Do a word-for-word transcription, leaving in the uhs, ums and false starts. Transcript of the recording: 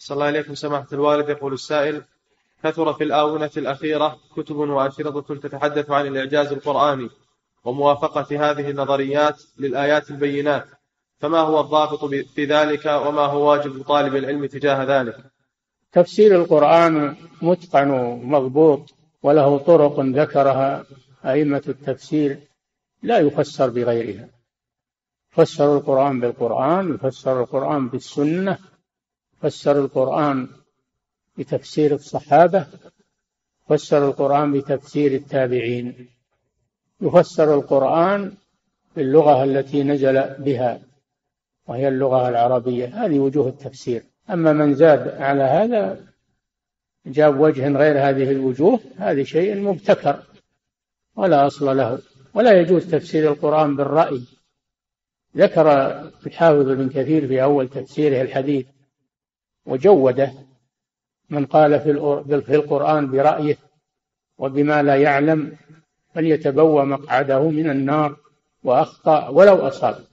صلى الله عليكم سماحة الوالد. يقول السائل: كثر في الآونة الأخيرة كتب وأشرطة تتحدث عن الإعجاز القرآني وموافقة هذه النظريات للآيات البينات، فما هو الضابط في ذلك وما هو واجب طالب العلم تجاه ذلك؟ تفسير القرآن متقن ومضبوط وله طرق ذكرها أئمة التفسير لا يفسر بغيرها. فسر القرآن بالقرآن، يفسر القرآن بالسنة، فسر القرآن بتفسير الصحابة، فسر القرآن بتفسير التابعين، يفسر القرآن باللغة التي نزل بها وهي اللغة العربية. هذه وجوه التفسير. أما من زاد على هذا جاب وجه غير هذه الوجوه، هذا شيء مبتكر ولا أصل له، ولا يجوز تفسير القرآن بالرأي. ذكر الحافظ ابن كثير في أول تفسيره الحديث وجوده: من قال في القرآن برأيه وبما لا يعلم فليتبوأ مقعده من النار، وأخطأ ولو أصاب.